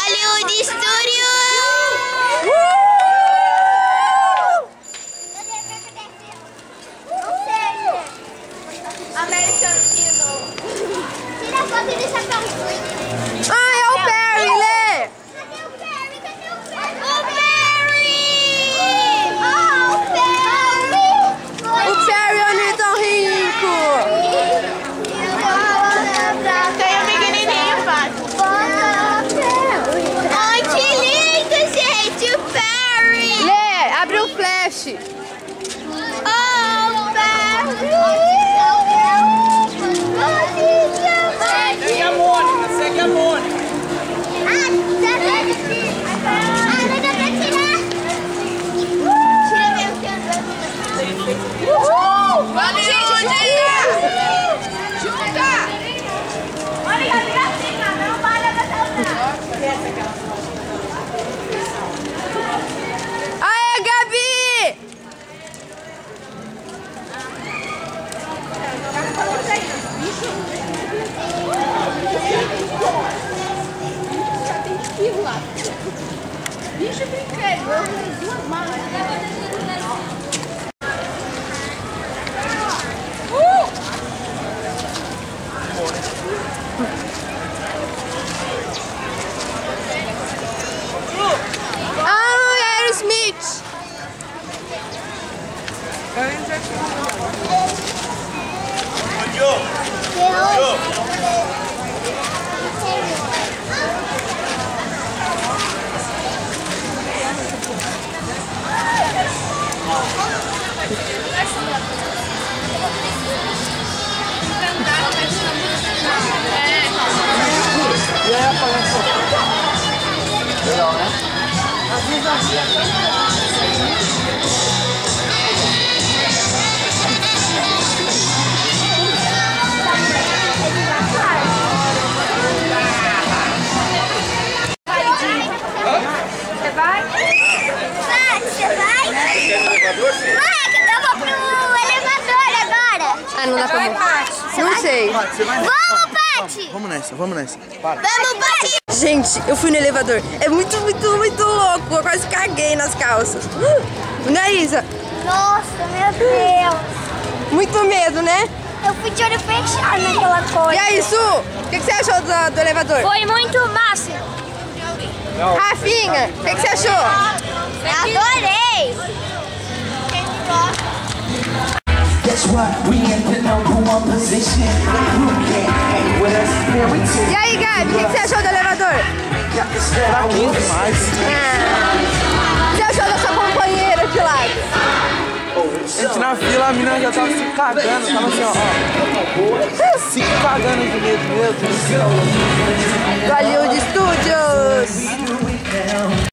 Hollywood Studios! American Eagle. Tira a foto desse chapéuzinho. Ah, é o Perry, Lê! Cadê o Perry? Cadê o Perry? O Perry! Oh, o Perry! O Perry é o tão rico! Tem um pequenininho, pai. Ai, que lindo, gente! O Perry! Lê, abre o flash! Oh, Perry! Segue a Mônica, segue a Mônica. Vamos, junta! Olha a gracinha, não para da Aê, Gabi! Bicho brinquedo, eu tenho duas malas. Ah, Aerosmith! E aí, aparece. Legal, né? Você vai? Você vai? Eu vou pro elevador agora. Ah, não dá pra ver. Não sei. Você vai nessa. Vamos, Paty! Vamos nessa, vamos nessa. Para. Vamos, Paty! Gente, eu fui no elevador. É muito louco. Eu quase caguei nas calças. Né, Isa? Nossa, meu Deus! Muito medo, né? Eu fui de olho fechado naquela coisa. E aí, Su? O que você achou do elevador? Foi muito massa! Rafinha, o que você achou? Adorei! That's why we in the #1 position. You can't hang with us. Man, we take E aí, Gabi, o que você achou do elevador? got the style with us. Demais. O que você achou da sua companheira de lado? A gente na fila, a menina já tava se cagando. Tava assim, ó. Se cagando de medo mesmo. Do Hollywood Studios.